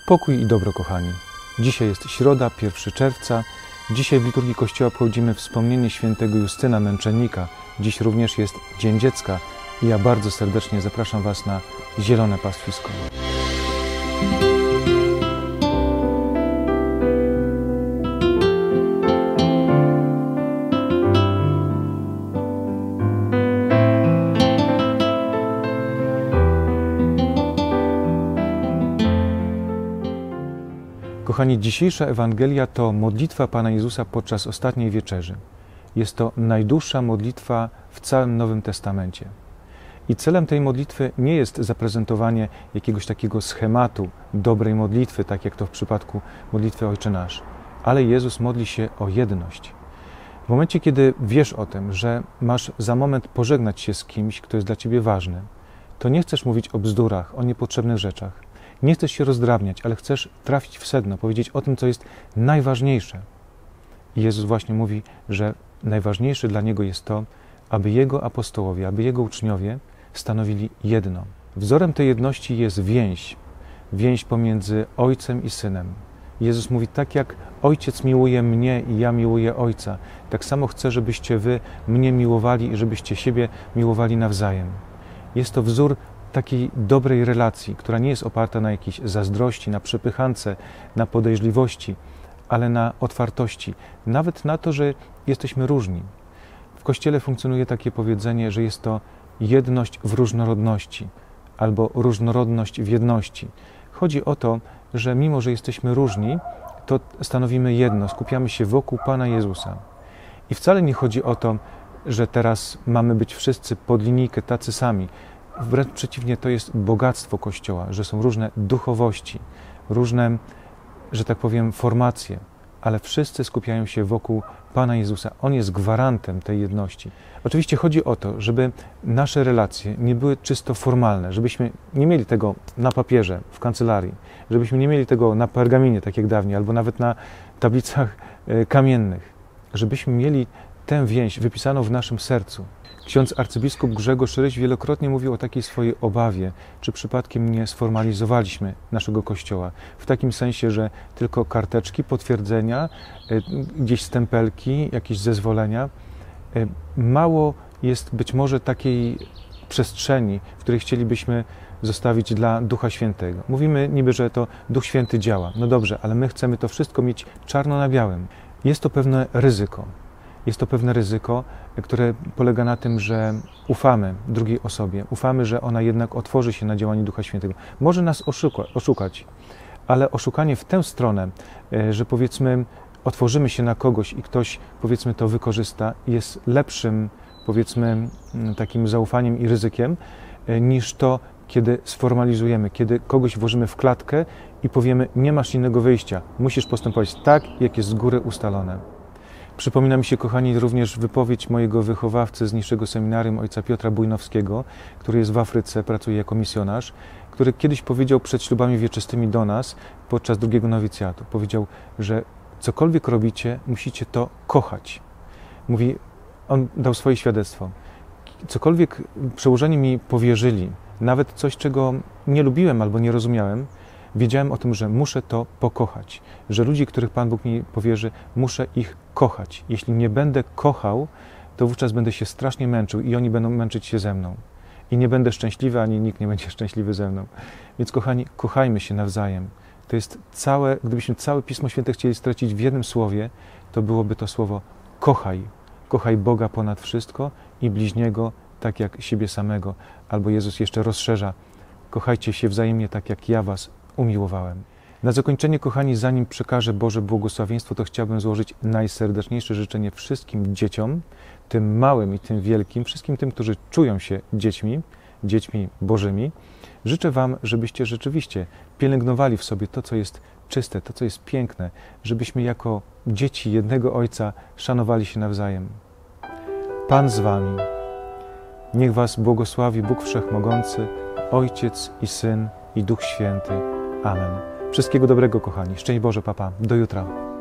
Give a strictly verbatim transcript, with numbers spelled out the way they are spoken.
Pokój i dobro, kochani. Dzisiaj jest środa, pierwszego czerwca. Dzisiaj w liturgii Kościoła obchodzimy wspomnienie świętego Justyna Męczennika. Dziś również jest Dzień Dziecka i ja bardzo serdecznie zapraszam Was na zielone pastwisko. Kochani, dzisiejsza Ewangelia to modlitwa Pana Jezusa podczas ostatniej wieczerzy. Jest to najdłuższa modlitwa w całym Nowym Testamencie. I celem tej modlitwy nie jest zaprezentowanie jakiegoś takiego schematu dobrej modlitwy, tak jak to w przypadku modlitwy Ojcze Nasz, ale Jezus modli się o jedność. W momencie, kiedy wiesz o tym, że masz za moment pożegnać się z kimś, kto jest dla Ciebie ważny, to nie chcesz mówić o bzdurach, o niepotrzebnych rzeczach. Nie chcesz się rozdrabniać, ale chcesz trafić w sedno, powiedzieć o tym, co jest najważniejsze. I Jezus właśnie mówi, że najważniejsze dla Niego jest to, aby Jego apostołowie, aby Jego uczniowie stanowili jedno. Wzorem tej jedności jest więź, więź pomiędzy Ojcem i Synem. Jezus mówi, tak jak Ojciec miłuje mnie i ja miłuję Ojca, tak samo chcę, żebyście wy mnie miłowali i żebyście siebie miłowali nawzajem. Jest to wzór takiej dobrej relacji, która nie jest oparta na jakiejś zazdrości, na przepychance, na podejrzliwości, ale na otwartości, nawet na to, że jesteśmy różni. W Kościele funkcjonuje takie powiedzenie, że jest to jedność w różnorodności albo różnorodność w jedności. Chodzi o to, że mimo, że jesteśmy różni, to stanowimy jedno, skupiamy się wokół Pana Jezusa. I wcale nie chodzi o to, że teraz mamy być wszyscy pod linijkę tacy sami. Wręcz przeciwnie, to jest bogactwo Kościoła, że są różne duchowości, różne, że tak powiem, formacje, ale wszyscy skupiają się wokół Pana Jezusa. On jest gwarantem tej jedności. Oczywiście chodzi o to, żeby nasze relacje nie były czysto formalne, żebyśmy nie mieli tego na papierze, w kancelarii, żebyśmy nie mieli tego na pergaminie, tak jak dawniej, albo nawet na tablicach kamiennych, żebyśmy mieli tę więź wypisaną w naszym sercu. Ksiądz arcybiskup Grzegorz Ryś wielokrotnie mówił o takiej swojej obawie, czy przypadkiem nie sformalizowaliśmy naszego Kościoła. W takim sensie, że tylko karteczki, potwierdzenia, gdzieś stempelki, jakieś zezwolenia. Mało jest być może takiej przestrzeni, w której chcielibyśmy zostawić dla Ducha Świętego. Mówimy niby, że to Duch Święty działa. No dobrze, ale my chcemy to wszystko mieć czarno na białym. Jest to pewne ryzyko. Jest to pewne ryzyko, które polega na tym, że ufamy drugiej osobie, ufamy, że ona jednak otworzy się na działanie Ducha Świętego. Może nas oszuka, oszukać, ale oszukanie w tę stronę, że powiedzmy otworzymy się na kogoś i ktoś powiedzmy to wykorzysta, jest lepszym powiedzmy takim zaufaniem i ryzykiem niż to, kiedy sformalizujemy, kiedy kogoś włożymy w klatkę i powiemy, nie masz innego wyjścia, musisz postępować tak, jak jest z góry ustalone. Przypomina mi się, kochani, również wypowiedź mojego wychowawcy z niższego seminarium, ojca Piotra Bujnowskiego, który jest w Afryce, pracuje jako misjonarz, który kiedyś powiedział przed ślubami wieczystymi do nas podczas drugiego nowicjatu. Powiedział, że cokolwiek robicie, musicie to kochać. Mówi, on dał swoje świadectwo. Cokolwiek przełożeni mi powierzyli, nawet coś, czego nie lubiłem albo nie rozumiałem, wiedziałem o tym, że muszę to pokochać, że ludzi, których Pan Bóg mi powierzy, muszę ich kochać. Jeśli nie będę kochał, to wówczas będę się strasznie męczył i oni będą męczyć się ze mną. I nie będę szczęśliwy, ani nikt nie będzie szczęśliwy ze mną. Więc kochani, kochajmy się nawzajem. To jest całe, gdybyśmy całe Pismo Święte chcieli stracić w jednym słowie, to byłoby to słowo kochaj. Kochaj Boga ponad wszystko i bliźniego tak jak siebie samego. Albo Jezus jeszcze rozszerza, kochajcie się wzajemnie tak jak ja was umiłowałem. Na zakończenie, kochani, zanim przekażę Boże błogosławieństwo, to chciałbym złożyć najserdeczniejsze życzenie wszystkim dzieciom, tym małym i tym wielkim, wszystkim tym, którzy czują się dziećmi, dziećmi Bożymi. Życzę Wam, żebyście rzeczywiście pielęgnowali w sobie to, co jest czyste, to, co jest piękne, żebyśmy jako dzieci jednego Ojca szanowali się nawzajem. Pan z Wami. Niech Was błogosławi Bóg Wszechmogący, Ojciec i Syn i Duch Święty. Amen. Wszystkiego dobrego, kochani. Szczęść Boże, papa. Do jutra.